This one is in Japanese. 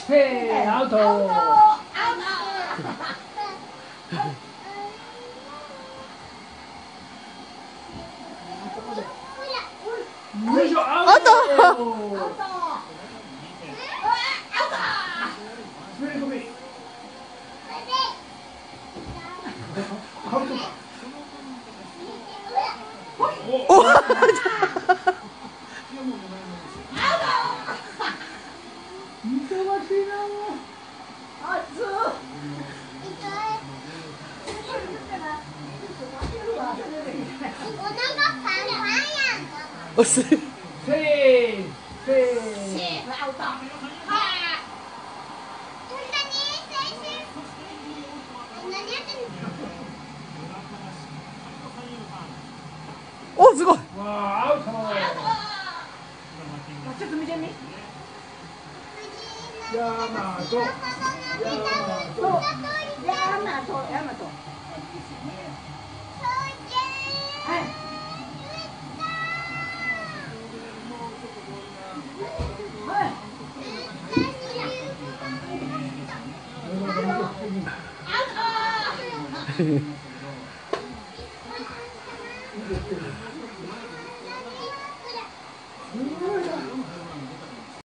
せー、アウト。よいしょ、アウト。滑り込み。アウトか。 お。 忙しいなもう。 おす。 せー、せー。 お、すごい。 わあ、アウト。 ちょっと見てみ。 ヤマト。ヤマト。 はい。 アウト。